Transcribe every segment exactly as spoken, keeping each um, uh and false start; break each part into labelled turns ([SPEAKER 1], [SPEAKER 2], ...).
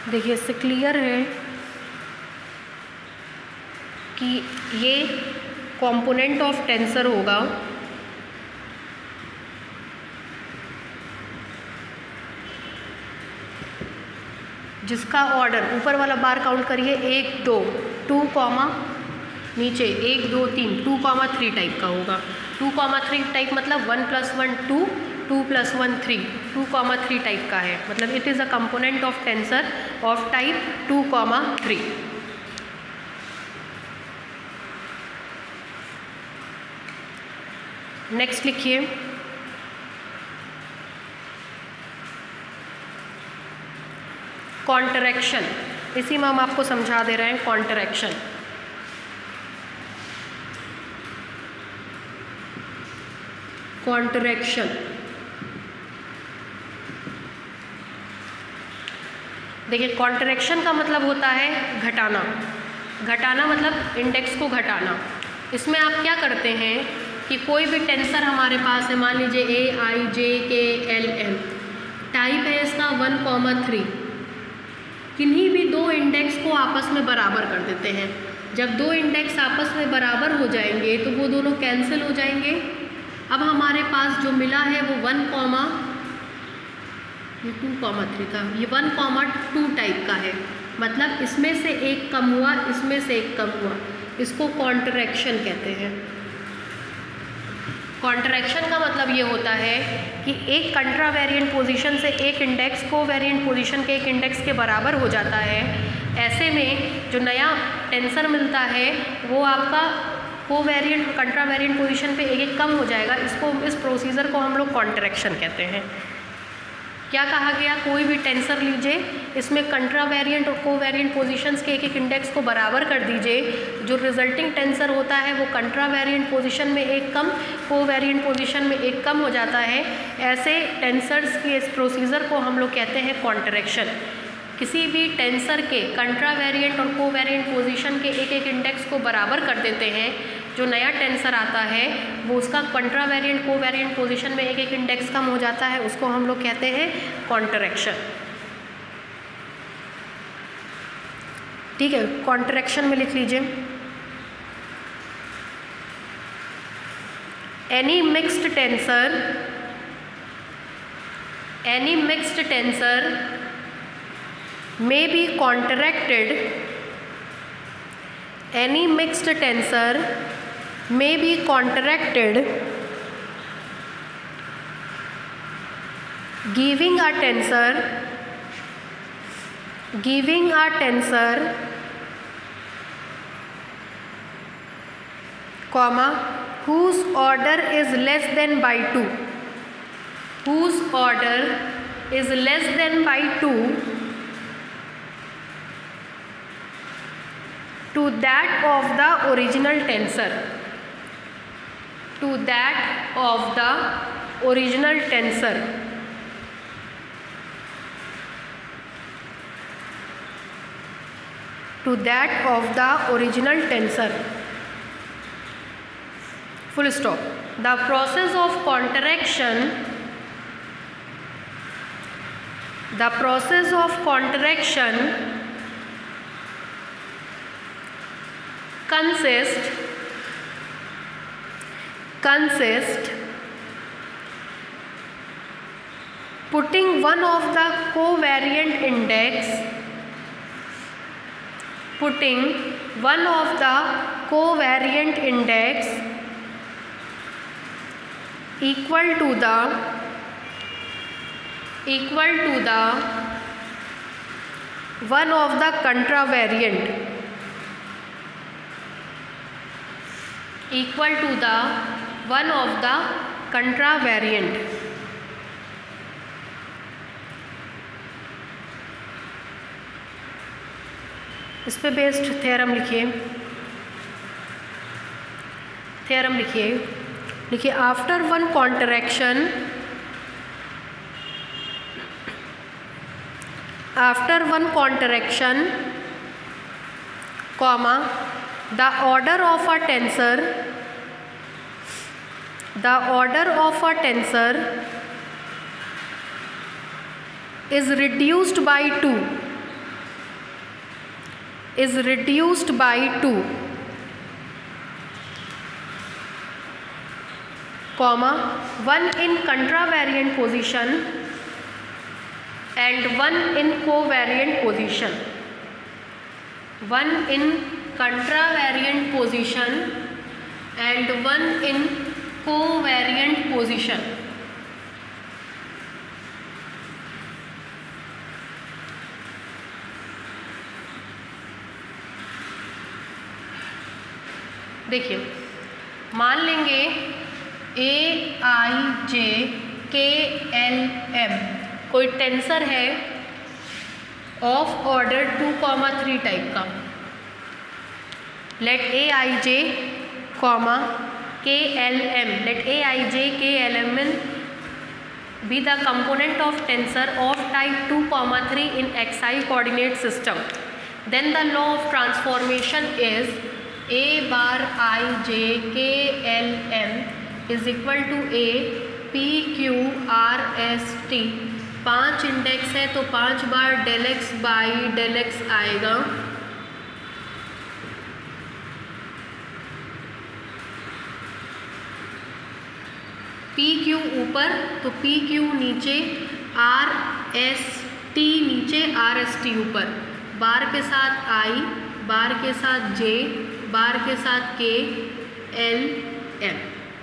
[SPEAKER 1] देखिए इससे क्लियर है कि ये कंपोनेंट ऑफ टेंसर होगा जिसका ऑर्डर, ऊपर वाला बार काउंट करिए, एक दो टू कॉमा नीचे एक दो तीन टू कॉमा थ्री टाइप का होगा। टू कॉमा थ्री टाइप मतलब one plus one two, two plus one three, two comma three type का है, मतलब it is a component of tensor of type two comma three. Next लिखिए, contraction. इसी में हम आपको समझा दे रहे हैं कॉन्ट्रैक्शन। कॉन्ट्रैक्शन देखिए, कॉन्ट्रैक्शन का मतलब होता है घटाना। घटाना मतलब इंडेक्स को घटाना। इसमें आप क्या करते हैं कि कोई भी टेंसर हमारे पास है, मान लीजिए ए I J K L M, type है इसका वन कॉमा थ्री, किन्हीं भी दो इंडेक्स को आपस में बराबर कर देते हैं। जब दो इंडेक्स आपस में बराबर हो जाएंगे तो वो दोनों कैंसिल हो जाएंगे। अब हमारे पास जो मिला है वो वन कॉमा, ये टू कॉमा थ्री था, ये वन कॉमा टू टाइप का है, मतलब इसमें से एक कम हुआ, इसमें से एक कम हुआ, इसको कॉन्ट्रैक्शन कहते हैं। कॉन्ट्रैक्शन का मतलब ये होता है कि एक कंट्रा वेरिएंट पोजीशन से एक इंडेक्स को वेरिएंट पोजीशन के एक इंडेक्स के बराबर हो जाता है। ऐसे में जो नया टेंसर मिलता है वो आपका को वेरिएंट कंट्रा वेरिएंट पोजीशन पे एक एक कम हो जाएगा। इसको, इस प्रोसीजर को हम लोग कॉन्ट्रैक्शन कहते हैं। क्या कहा गया, कोई भी टेंसर लीजिए, इसमें कंट्रा वेरिएंट और को वेरिएंट पोजीशंस के एक एक इंडेक्स को बराबर कर दीजिए। जो रिजल्टिंग टेंसर होता है वो कंट्रा वेरिएंट पोजीशन में एक कम, को वेरिएंट पोजीशन में एक कम हो जाता है। ऐसे टेंसर्स के इस प्रोसीजर को हम लोग कहते हैं कॉन्ट्रैक्शन। किसी भी टेंसर के कंट्रा वेरिएंट और को वेरिएंट पोजीशन के एक एक इंडेक्स को बराबर कर देते हैं। जो नया टेंसर आता है वो उसका contravariant covariant position में एक एक इंडेक्स कम हो जाता है, उसको हम लोग कहते हैं कॉन्ट्रैक्शन। ठीक है, कॉन्ट्रैक्शन में लिख लीजिए, any mixed tensor, any mixed tensor may be contracted, any mixed tensor may be contracted giving a tensor, giving a tensor comma whose order is less than by two, whose order is less than by two to that of the original tensor, to that of the original tensor, to that of the original tensor, full stop. The process of contraction, the process of contraction consist consist putting one of the covariant index putting one of the covariant index equal to the equal to the one of the contravariant, equal to the one of the contravariant. इस पे based theorem लिखिए, theorem लिखिए लिखिए after one contraction, after one contraction comma the order of a tensor, the order of a tensor is reduced by two, is reduced by two, comma one in contravariant position and one in covariant position. One in contravariant position and one in covariant position. देखिए, मान लेंगे ए I J K L M कोई tensor है of order two comma three type का. Let A I J comma K L M, let A I J K L M N be the component of tensor of type two comma three in xi coordinate system. Then the law of transformation is a bar I j k l m is equal to a p q r s t. पांच index है तो पांच बार del X by del X आएगा. P Q ऊपर तो P Q नीचे, R S T नीचे, आर एस टी ऊपर. बार के साथ आई, बार के साथ जे, बार के साथ के एल एम.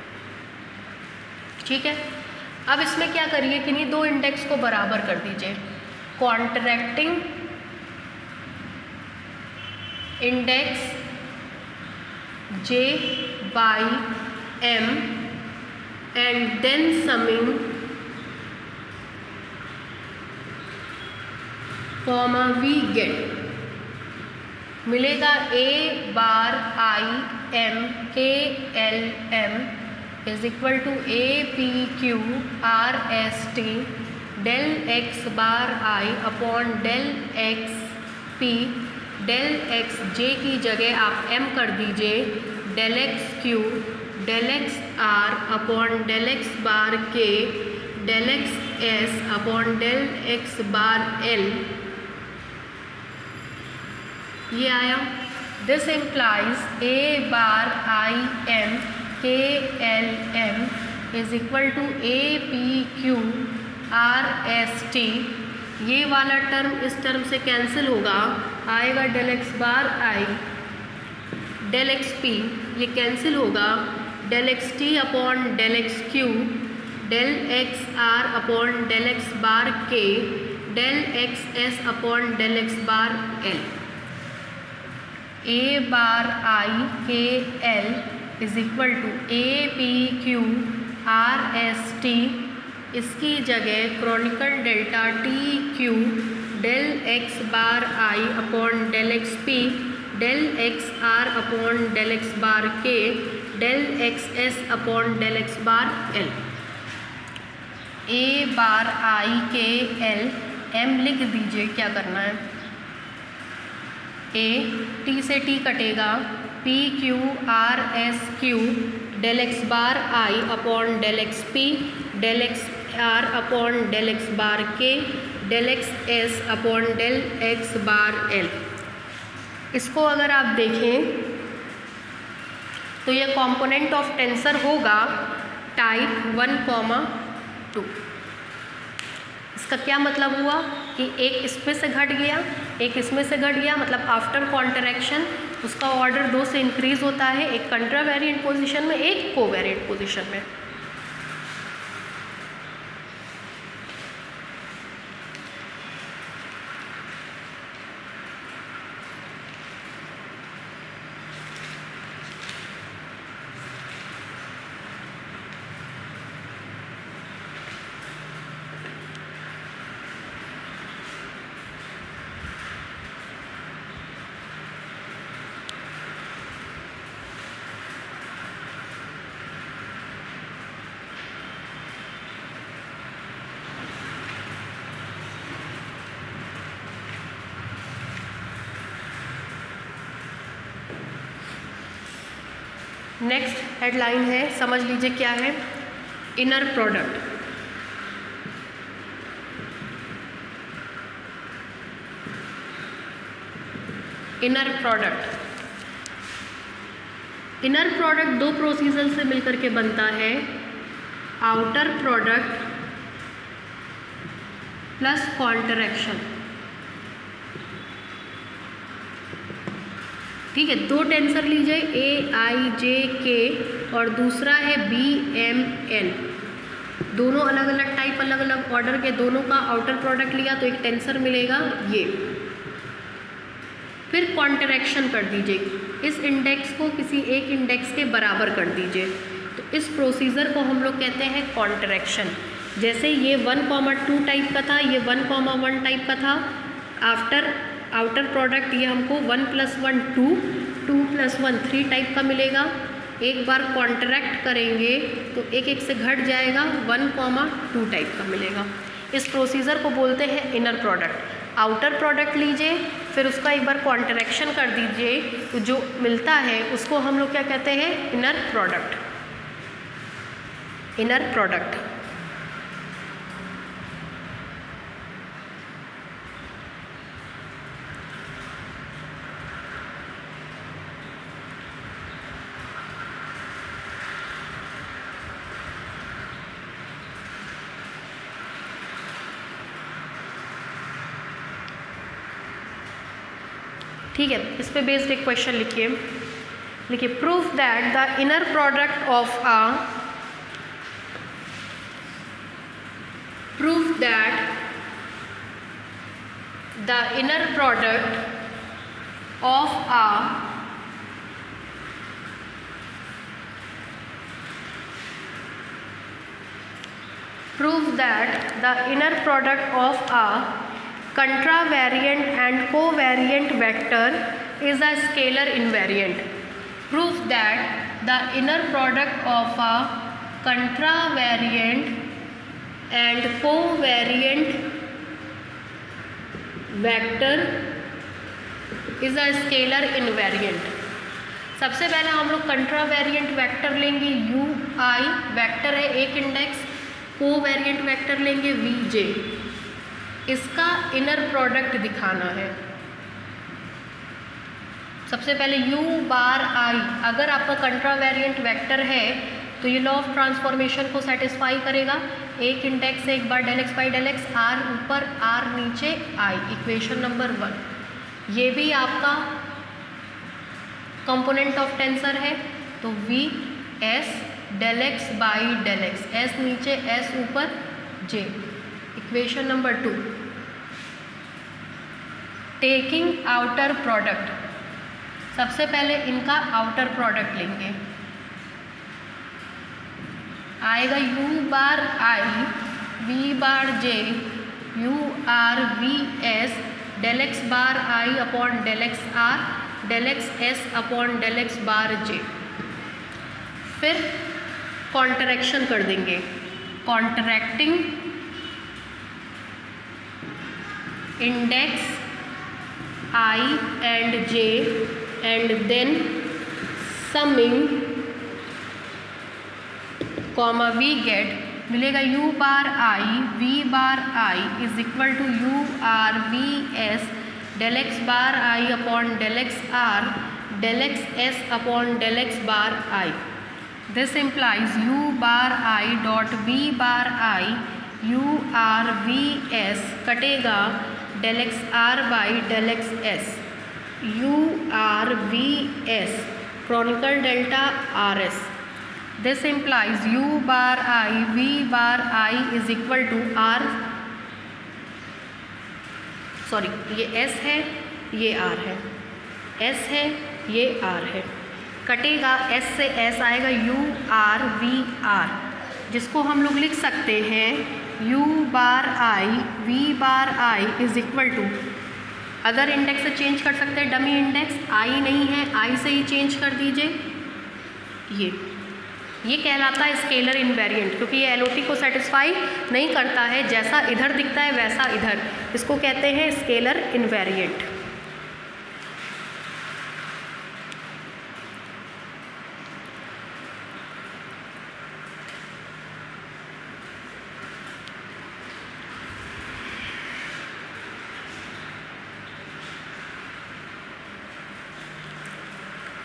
[SPEAKER 1] ठीक है. अब इसमें क्या करिए कि नहीं, दो इंडेक्स को बराबर कर दीजिए. Contracting index J by M and then summing comma we get मिलेगा a bar i m k l m is equal to a p q r s t del x bar i upon del x p. del x j की जगह आप m कर दीजिए, del x q del X R upon del X bar K, del X S upon del X bar L. ये आया. This implies A bar I M K L M is equal to A P Q R S T. ये वाला term इस term से cancel होगा, आएगा del X bar I, del X P ये cancel होगा, del X T upon del X Q, del X R upon del X bar K, del X S upon del X bar L. A bar I K L is equal to A P Q R S T. इसकी जगह Kronecker delta T Q del X bar I upon del X P, del X R upon del X bar K, del X S upon del X bar L. A bar I K L M लिख दीजिए. क्या करना है, A T से T कटेगा, P Q R S Q del X bar I upon del X P, del X R upon del X bar K, del X S upon del X bar L. इसको अगर आप देखें तो ये component of tensor होगा type one comma two. इसका क्या मतलब हुआ कि एक इसमें से घट गया, एक इसमें से घट गया, मतलब आफ्टर कॉन्ट्रैक्शन उसका ऑर्डर दो से इंक्रीज होता है, एक कंट्रावेरिएंट पोजीशन में, एक कोवेरिएंट पोजीशन में. नेक्स्ट हेडलाइन है, समझ लीजिए क्या है, inner product. Inner product. Inner product दो प्रोसीजर से मिलकर के बनता है, आउटर प्रोडक्ट प्लस कॉन्ट्रैक्शन। ठीक है, दो टेंसर लीजिए, ए आई जे के और दूसरा है बी एम एन। दोनों अलग अलग टाइप, अलग अलग ऑर्डर के, दोनों का आउटर प्रोडक्ट लिया तो एक टेंसर मिलेगा ये। फिर कॉन्ट्रैक्शन कर दीजिए, इस इंडेक्स को किसी एक इंडेक्स के बराबर कर दीजिए, तो इस प्रोसीजर को हम लोग कहते हैं कॉन्ट्रैक्शन। जैसे ये वन कॉमा टू टाइप का था, ये वन कॉमा वन टाइप का था। आफ्टर आउटर प्रोडक्ट ये हमको one plus one two, two plus one three type का मिलेगा। एक बार कॉन्ट्रैक्ट करेंगे तो एक एक से घट जाएगा, वन कॉमा टू टाइप का मिलेगा। इस प्रोसीजर को बोलते हैं इनर प्रोडक्ट। आउटर प्रोडक्ट लीजिए, फिर उसका एक बार कॉन्ट्रैक्शन कर दीजिए, तो जो मिलता है उसको हम लोग क्या कहते हैं, इनर प्रोडक्ट। इनर प्रोडक्ट ठीक है। इस पे बेस्ड एक क्वेश्चन लिखिए, लिखिए proof that the inner product of a proof that the inner product of a proof that the inner product of a contravariant and covariant vector is a scalar invariant. Prove that the inner product of a contravariant and covariant vector is a scalar invariant. सबसे पहले हम लोग contravariant vector लेंगे, u i vector है एक index, covariant vector लेंगे v j। इसका inner product दिखाना है। सबसे पहले u बार i, अगर आपका कंट्रावेरिएंट वेक्टर है तो ये लॉ ऑफ ट्रांसफॉर्मेशन को सेटिस्फाई करेगा। एक इंडेक्स है, X bar del X by del X, r ऊपर r नीचे i, इक्वेशन नंबर वन। ये भी आपका कंपोनेंट ऑफ टेंसर है, तो v s del X by del X, s नीचे s ऊपर j, equation number two. Taking outer product, सबसे पहले इनका आउटर प्रोडक्ट लेंगे, आएगा u bar i v bar j u r v s del X bar i upon del X r del X s upon del X bar j। फिर contraction कर देंगे, contracting index i and j and then summing comma we get मिलेगा u bar i v bar i is equal to u r v s del X bar i upon del X r del X s upon del X bar i। This implies u bar i dot v bar i u r v s कटेगा del X R by del X S, U R V S Kronecker delta R S. This implies U bar I V bar I is equal to R, sorry ये S है ये are है, S है ये are है, कटेगा S से S आएगा यू आर वी आर, जिसको हम लोग लिख सकते हैं u bar i v bar i is equal to, other index से चेंज कर सकते हैं, डमी इंडेक्स i नहीं है, i से ही चेंज कर दीजिए। ये ये कहलाता है स्केलर इनवेरिएंट, क्योंकि ये एल ओ टी को सेटिस्फाई नहीं करता है, जैसा इधर दिखता है वैसा इधर, इसको कहते हैं स्केलर इनवेरिएंट।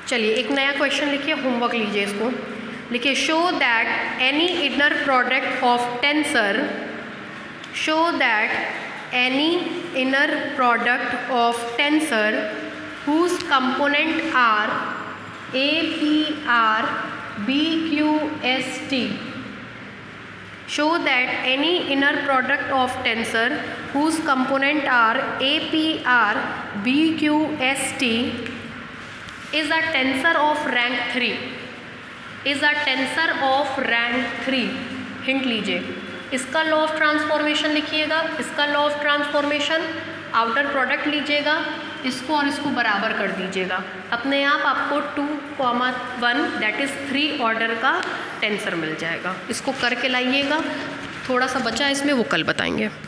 [SPEAKER 1] चलिए एक नया क्वेश्चन लिखिए, होमवर्क लीजिए इसको। लिखिए show that any inner product of tensor, show that any inner product of tensor whose component are A, P, R, B, Q, S, T. Show that any inner product of tensor whose component are A, P, R, B, Q, S, T is a tensor of rank three. Is a tensor of rank three. Hint लीजिए, इसका law of transformation लिखिएगा, इसका law of transformation, outer product लीजिएगा, इसको और इसको बराबर कर दीजिएगा, अपने आप आपको two comma one that is three order का टेंसर मिल जाएगा। इसको करके लाइएगा, थोड़ा सा बचा इसमें वो कल बताएंगे।